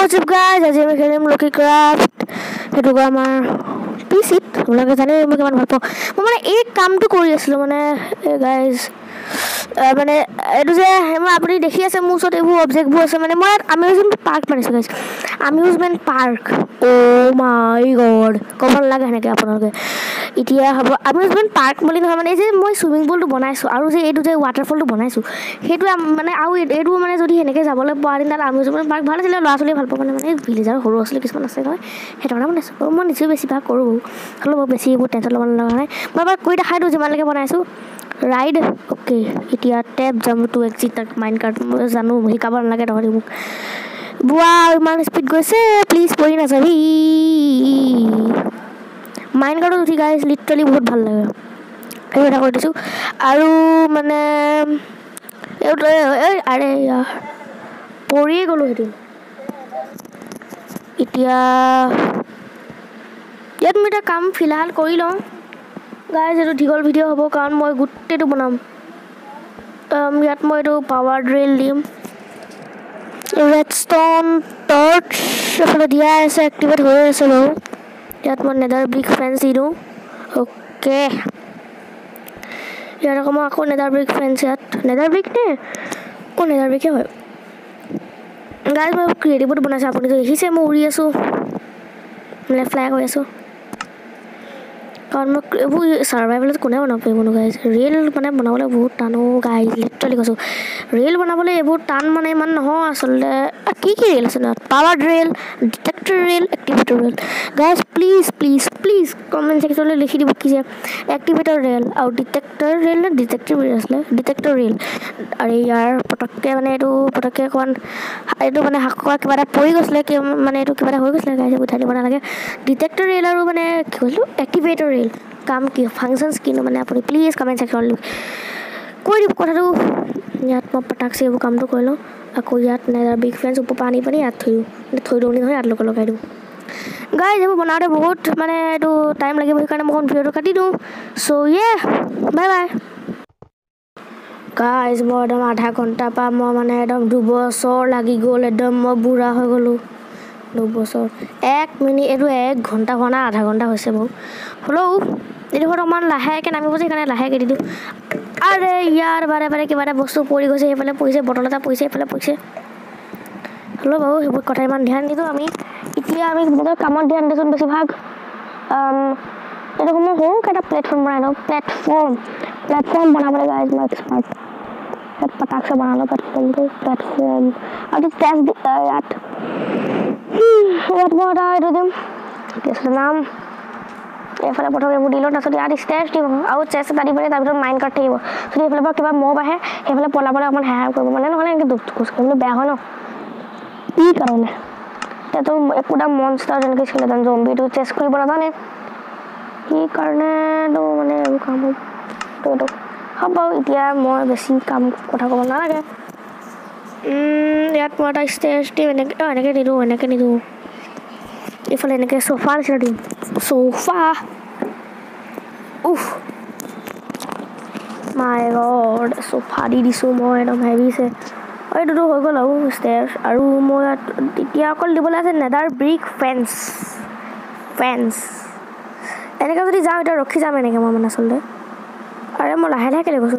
What's up guys? আজি আমি খেলিম লকি ক্ৰাফ্ট সেইটো আমাৰ পিচিত আপোনালোকে জানে মই কিমান ভাল পাওঁ মই মানে এই কামটো কৰি আছিলোঁ মানে গাইজ মানে এইটো যে আপুনি দেখি আছে মোৰ ওচৰত এইবোৰ অবজেক্টবোৰ আছে মানে মই এমিউজমেণ্ট পাৰ্ক বনাইছোঁ guys amusement park oh' my god ক'ব নালাগে সেনেকৈ আপোনালোকে এতিয়া হ'ব এমিউজমেণ্ট পাৰ্ক বুলি নহয় মানে এই যে মই চুইমিং পুলটো বনাইছোঁ আৰু যে এইটো যে ৱাটাৰফলটো বনাইছোঁ সেইটো মানে আৰু এইটো মানে যদি সেনেকৈ যাবলৈ পোৱা দিন তাত এমিউজমেণ্ট পাৰ্ক ভাল আছিলে ল'ৰা ছোৱালীয়ে ভাল পাব মানে ভিলেজাৰ সৰু ল'ৰা ছোৱালী কিছুমান আছে নহয় সেইটো কাৰণে বনাইছোঁ মই নিজেও বেছিভাগ কৰোঁ হ'লেও মই বেছি এইবোৰ টেনশ্যন ল'ব নলগা নাই মই এবাৰ কৰি দেখাই দিওঁ যিমানলৈকে বনাইছোঁ ৰাইড অ'কে এতিয়া টেপ যাম টু এক্সিট তাক মাইণ্ড কাৰ্ড মই জানো শিকাব নালাগে তহঁতি মোক বোৱা ইমান স্পীড গৈছে প্লিজ পৰি নাযাবি মাইণ্ড কাৰ্ডত উঠি গাইজ লিটাৰেলি বহুত ভাল লাগে এইটো এটা কৰি দিছোঁ আৰু মানে আৰে ইয়াৰ পৰিয়ে গ'লোঁ সেইটো এতিয়া ইয়াত মই এটা কাম ফিলহাল কৰি লওঁ গাইজ এইটো দীঘল ভিডিঅ' হ'ব কাৰণ মই গোটেইটো বনাম ইয়াত মই এইটো পাৱাৰ ড্ৰিল দিম ৰেডষ্ট'ন টৰ্চ এইফালে দিয়া আছে এক্টিভেট হৈ আছে বাৰু ইয়াত মই নেডাৰ ব্ৰিক ফেন্স দি দিওঁ অ'কে ইয়াত আকৌ মই আকৌ নেডাৰ ব্ৰিক ফেন্স ইয়াত নেডাৰ ব্ৰিক নে আকৌ নেডাৰ ব্ৰিকে হয় গাইজ মই ক্ৰিয়েটিভত বনাইছোঁ আপুনি দেখিছে মই উৰি আছোঁ মানে ফ্লাই কৰি আছোঁ কাৰণ মই এইবোৰ ছাৰ্ভাইভেলত কোনে বনাব পাৰিবনো গাইজ ৰিয়েল মানে বনাবলৈ বহুত টানো গাইজ লিটাৰেলি কৈছোঁ ৰিয়েল বনাবলৈ এইবোৰ টান মানে ইমান নহয় আচলতে কি ৰিয়েল আছে ন power real detector real activator real guys please please please comment ছেকশ্যনলৈ লিখি দিব কি যে এক্টিভেটৰ ৰিয়েল আৰু ডিটেক্টৰ ৰিয়েল নে ডিটেক্টিভ ৰিয়েল আছিলে ডিটেক্টৰ ৰিয়েল আৰু ইয়াৰ পটককৈ মানে এইটো পটককৈ অকণমান এইটো মানে হাকোৱা কিবা এটা পৰি গৈছিলে মানে এইটো কিবা এটা হৈ গৈছিলে গাইজ উঠাই দিব নালাগে ডিটেক্টৰ ৰিয়েল আৰু মানে কি কৈছিলোঁ এক্টিভেটৰ ৰিয়েল কাম কি ফাংচনছ কিনো মানে আপুনি প্লিজ কমেণ্ট ছেকশ্যনলৈ কৈ দিব কথাটো ইয়াত মই পটাকছে এইবোৰ কামটো কৰি লওঁ আকৌ ইয়াত নেডাৰ বিগ ফেন্স ওপৰ পৰা আনি পানি ইয়াত থৈ দিওঁ নহয় ইয়াত লগাই দিওঁ গাইজ এইবোৰ বনাওঁতে বহুত মানে এইটো টাইম লাগিব সেইকাৰণে মই ভিডিঅ'টো কাটি দিওঁ চ' বাই বাই গাইজ মই একদম আধা ঘণ্টাৰ পৰা মই মানে একদম 2 বছৰ লাগি গ'ল একদম মই বুঢ়া হৈ গ'লোঁ 2 বছৰ 1 মিনিট এইটো 1 ঘণ্টা হোৱা নাই আধা ঘণ্টা হৈছে বাৰু হ'লেও এইটো অকণমান লাহেকৈ নামিব যে সেইকাৰণে লাহেকৈ দি দিওঁ আৰে ইয়াৰ বাৰে বাৰে কিবা এটা বস্তু পৰি গৈছে সেইফালে পৰিছে বটল এটা পৰিছে এইফালে পৰিছে হ'লেও বাৰু সেইবোৰ কথা ইমান ধ্যান নিদিওঁ এতিয়া আমি নিজৰ কামত ধ্যান দিছোঁ বেছিভাগ এইটো সময় সৰুকৈ এটা প্লেটফৰ্ম বনাই লওঁ প্লেটফৰ্ম বনাবলৈ গাইজ মই এক্সপাৰ্ট পটাকছে বনালোঁ প্লেটফৰ্ম আৰু টেষ্ট ইয়াত মই এটা এইটো দিম কি আছিলে নাম এইফালে প্ৰথম এইবোৰ দিলোঁ তাৰপিছত ইয়াত ষ্টেজ দিম আৰু চেষ্ট এটা দি পেলাই তাৰপিছত মাইণ্ড কাৰ্ড থাকিব যদি এইফালৰ পৰা কিবা মব আহে সেইফালে পলাবলৈ অকণমান সহায় কৰিব মানে নহ'লে এনেকৈ খোজকাঢ়িবলৈ বেয়া হয় ন কি কাৰণে এতিয়াতো একোটা মনষ্টাৰ যেনেকৈ স্কেলেটন জম্বিটো চেষ্ট কৰিব নাজানে সেইকাৰণেতো মানে এইবোৰ কাম হ'ব হ'ব এতিয়া মই বেছি কাম কথা ক'ব নালাগে ইয়াত মই এটা ষ্টেজ দিম এনেকৈ নিদিওঁ এইফালে এনেকৈ চোফা নিচিনা দিম চোফা মাই গড চোফা দি দিছোঁ মই একদম হেভিছে এইটোতো হৈ গ'ল আৰু ষ্টেজ আৰু মই ইয়াত এতিয়া অকল দিবলৈ আছে নেডাৰ ব্ৰিক ফেন্স এনেকৈ যদি যাওঁ এতিয়া ৰখি যাম এনেকৈ মই মানে আচলতে আৰে মই লাহে লাহে কেলৈ গৈছোঁ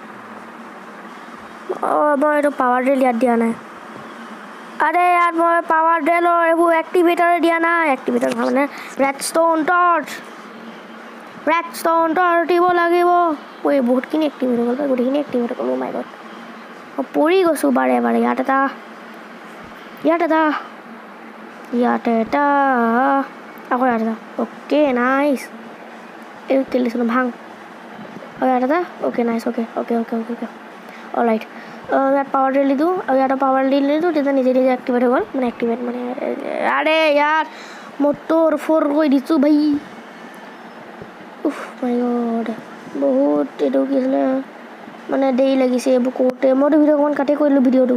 মই এইটো পাৱাৰ ড্ৰিল ইয়াত দিয়া নাই আৰে ইয়াত মই পাৱাৰ ড্ৰিলৰ এইবোৰ এক্টিভেটৰ দিয়া নাই এক্টিভেটৰ নহয় মানে ৰেডষ্ট'ন টৰ্চ দিব লাগিব মই বহুতখিনি এক্টিভেট হৈ গ'ল গোটেইখিনি এক্টিভেট কৰিলোঁ মাই গড মই পৰি গৈছোঁ বাৰে বাৰে ইয়াত এটা আকৌ ইয়াত এটা অ'কে নাইচ এইটো তেল দিছোঁ ভাং ইয়াত এটা অ'কে নাইচ অ'কে অলৰাইট ইয়াত পাৱাৰ ড্ৰিল দিওঁ আৰু ইয়াত পাৱাৰ ড্ৰিল দিলোঁ তেতিয়া নিজে এক্টিভেট হৈ গ'ল মানে এক্টিভেট মানে আৰে ইয়াত মটৰ ফ'ৰ কৰি দিছোঁ ভাই মাই গড বহুত এইটো কি আছিলে মানে দেৰি লাগিছে এইবোৰ কৰোঁতে মইতো ভিডিঅ' অকণমান কাটি কৰি দিলোঁ ভিডিঅ'টো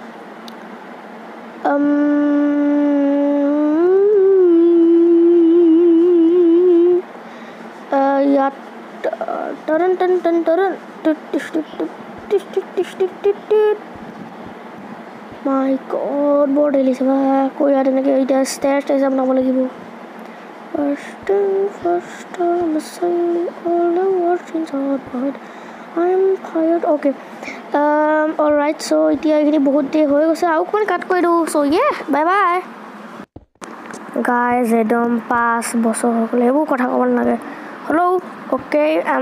ইয়াত মাই গড বৰ দেৰিছে বা কৈ ইয়াত এনেকৈ এতিয়া ষ্টেয়াৰ বনাব লাগিব অ'কে অলৰাইট চ' এতিয়া এইখিনি বহুত দেৰি হৈ গৈছে আৰু অকণমান কাট কৰি দিওঁ চ' বাই বাই গাইজ একদম 5 বছৰ হৈ গ'লে এইবোৰ কথা ক'ব নালাগে হ'লেও অ'কে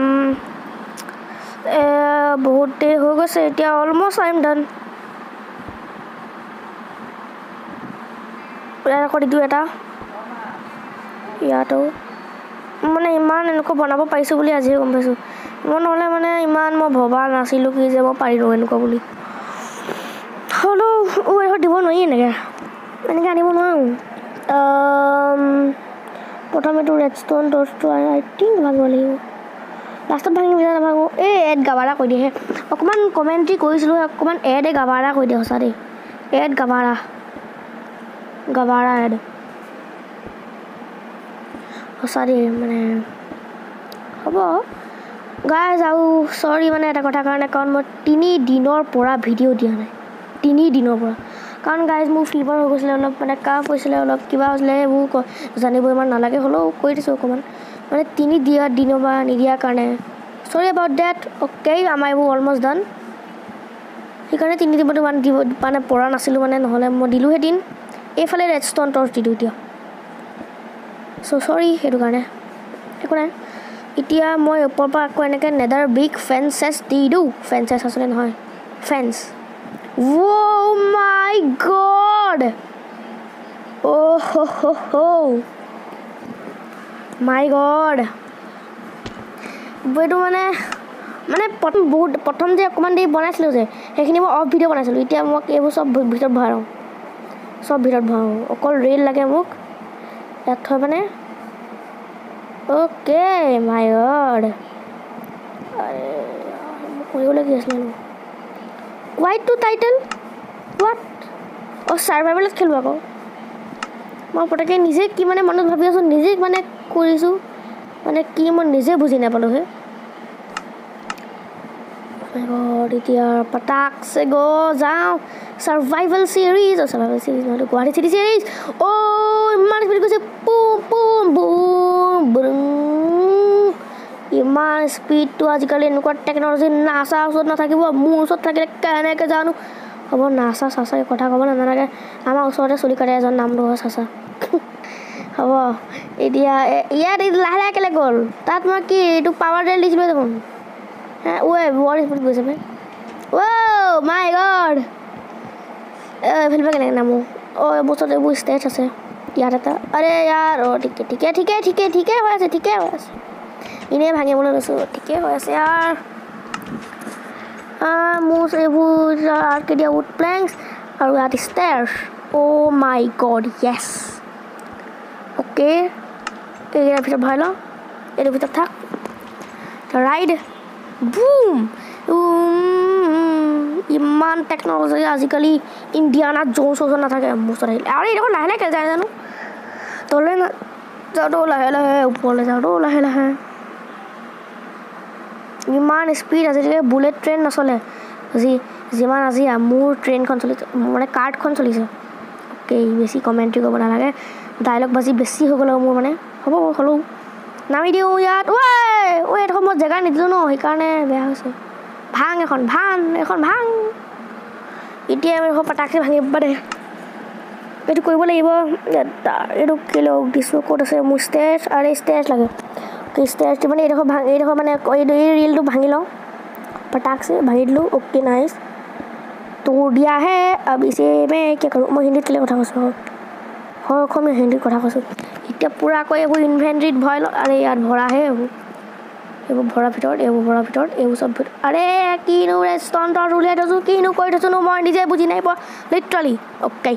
বহুত দেৰি হৈ গৈছে এতিয়া অলমষ্ট আই এম ডান কৰি দিওঁ এটা ইয়াতো মানে ইমান এনেকুৱা বনাব পাৰিছোঁ বুলি আজিহে গম পাইছোঁ মই নহ'লে মানে ইমান মই ভবা নাছিলোঁ কি যে মই পাৰিলোঁ এনেকুৱা বুলি হ'লেও এইবোৰ দিব নোৱাৰি এনেকৈ আনিব নোৱাৰোঁ প্ৰথমেতো ৰেডষ্ট'ন টৰ্চটো আই থিংক ভাঙিব লাগিব লাষ্টত ভাঙিম যেতিয়া নাভাঙো এড গাবাৰা কৈ দিয়েহে অকণমান কমেণ্ট্ৰি কৰিছিলোঁ অকণমান গাবাৰা কৈ দিয়ে সঁচা দেই গাবাৰা এড সঁচা দেই মানে হ'ব গাইজ আৰু চৰি মানে এটা কথা কাৰণে কাৰণ মই 3 দিনৰ পৰা ভিডিঅ' দিয়া নাই 3 দিনৰ পৰা কাৰণ গাইজ মোৰ ফিভাৰ হৈ গৈছিলে অলপ মানে কাফ হৈছিলে অলপ কিবা হৈছিলে সেইবোৰ জানিব ইমান নালাগে হ'লেও কৈ দিছোঁ অকণমান মানে 3 দিনৰ পৰা নিদিয়াৰ কাৰণে চৰি এবাউট ডেট অ'কে আমাৰ এইবোৰ অলমষ্ট ডান সেইকাৰণে 3 দিনতো ইমান দিব মানে পৰা নাছিলোঁ মানে নহ'লে মই দিলোঁ সেইদিন এইফালে ৰেডষ্ট'ন টৰ্চ দি দিওঁ এতিয়া চ' চৰি সেইটো কাৰণে একো নাই এতিয়া মই ওপৰৰ পৰা আকৌ এনেকৈ নেডাৰ বিগ ফেন্সেছ দি দিওঁ ফেন্সেছ আচলতে নহয় fence Oh my god! Oh ho ho ho! My god! এইটো মানে প্ৰথম যে অকণমান দেৰি বনাইছিলোঁ যে সেইখিনি মই অফ ভিডিঅ' বনাইছিলোঁ এতিয়া মোক এইবোৰ চব ভিতৰত ভৰাওঁ অকল ৰিল লাগে মোক ইয়াত থৈ মানে অ'কে মাই গড মোক কৰিবলৈ কি আছিলে ন Why to title? What? চাৰ্ভাইভেলত খেলোঁ আকৌ মই পটককৈ নিজে কি মানে মনত ভাবি আছোঁ নিজে মানে কৰিছোঁ মানে কি মই নিজে বুজি নাপালোঁ এতিয়া পটাকছে যাওঁ চাৰ্ভাইভেল চিৰিজ নহ'লে গুৱাহাটী চিটি চিৰিজ ইমান স্পীড গৈছে ইমান স্পীডটো আজিকালি এনেকুৱা টেকন'লজি নাচা ওচৰত নাথাকিব মোৰ ওচৰত থাকিলে কেনেকৈ জানো হ'ব নাচা চাচা কথা ক'ব নালাগে আমাৰ ওচৰতে চলি কাটে এজন নামটো হয় চাচা হ'ব এতিয়া ইয়াত লাহে লাহে কেলৈ গ'ল তাত মই কি এইটো পাৱাৰ ডেল দিছিলোঁ দেখোন বৰ স্পীড গৈছে ভাই মাই গড এইফালে কেনেকৈ নামো বস্তুত এইবোৰ ষ্টেজ আছে ইয়াত এটা আৰে ইয়াৰ ঠিকে হৈ আছে এনেই ভাঙিবলৈ লৈছোঁ ঠিকেই হৈ আছে ইয়াৰ মোৰ এইবোৰ আৰ্কেডিয়া উড প্লেংকছ আৰু ইয়াত stairs my god yes okay এইকেইটাৰ ভিতৰত ভৰাই লওঁ এইটোৰ ভিতৰত থাক ৰাইড বুম ইমান টেকন'লজি আজিকালি ইণ্ডিয়ানাত জ'চ নাথাকে মোৰ ওচৰত আহিলে আৰু এইডোখৰ লাহে লাহে যায় জানো তললৈ যাওঁতো লাহে লাহে ওপৰলৈ যাওঁতো লাহে লাহে ইমান স্পীড আজিলৈকে বুলেট ট্ৰেইন নচলে যিমান আজি মোৰ ট্ৰেইনখন চলিছে মানে কাৰ্ডখন চলিছে অ'কে বেছি কমেণ্ট্ৰি কৰিব নালাগে ডাইলগ বাজি বেছি হৈ গ'ল মোৰ মানে হ'ব হ'লেও নামি দিওঁ ইয়াত এইডোখৰ মই জেগা নিদিলোঁ ন সেইকাৰণে বেয়া হৈছে ভাং এখন ভাং এতিয়া আমি পটাকছে ভাঙিব পাৰে এইটো কৰিব লাগিব এইটো কিলো দিছোঁ ক'ত আছে মোৰ ষ্টেজ আৰু ষ্টেজ লাগে ষ্টেজটো মানে এইডোখৰ মানে এই ৰিলটো ভাঙি লওঁ পটাকছে ভাঙি দিলোঁ অ'কে নাইচ তোৰ দিয়াহে বেছি কি কৰোঁ মই হিন্দীত কেলৈ কথা কৈছোঁ হয় অসমীয়া হিন্দীত কথা কৈছোঁ এতিয়া পূৰা আকৌ এইবোৰ ইনভেণ্টৰীত ভৰাই লওঁ আৰে ইয়াত ভৰাহে এইবোৰ ভৰাৰ ভিতৰত এইবোৰ চব ভিতৰত আৰে কিনো ৰেষ্টুৰেণ্টত উলিয়াই থৈছোঁ কিনো কৰি থৈছোঁ মই নিজে বুজি নাই পোৱা লিটাৰেলি অ'কে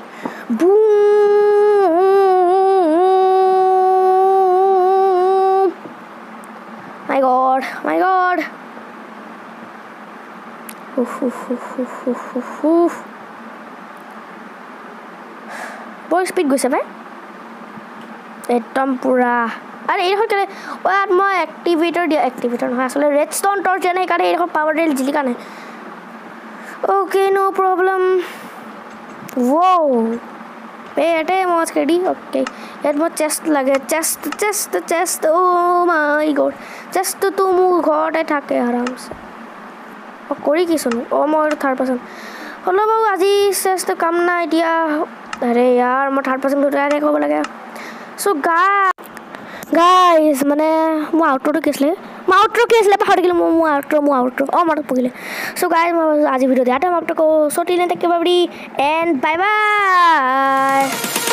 My God. বৰ স্পীড গৈছে ভাই একদম পুৰা আৰে এইডোখৰ কেলে ইয়াত মই এক্টিভেটৰ নহয় আচলতে ৰেডষ্ট'ন টৰ্চ দিয়া নাই সেইকাৰণে এইডোখৰ পাৱাৰ ডেল জিলিকা নাই অ'কে ন' প্ৰব্লেম ইয়াতে মই খেদি অ'কে ইয়াত মই চেষ্ট লাগে চেষ্ট অ' মাই গড চেষ্টটো মোৰ ঘৰতে থাকে আৰামছে কৰি কিছোনো মই থাৰ্ড পাৰ্চন হ'লেও বাৰু আজি চেষ্ট কাম নাই এতিয়া আৰে ইয়াৰ মই থাৰ্ড পাৰ্চন ডাইৰেক্ট ক'ব লাগে চ' গাইজ মানে মোৰ আউটৰটো কি আছিলে পাহৰি থাকিলোঁ মোৰ আউটৰ মনত পৰিলে চ' গাইজ মই আজি ভিডিঅ' দিয়াতে মই আপোনাক চ' টিল নেক্সট এণ্ড বাই বাই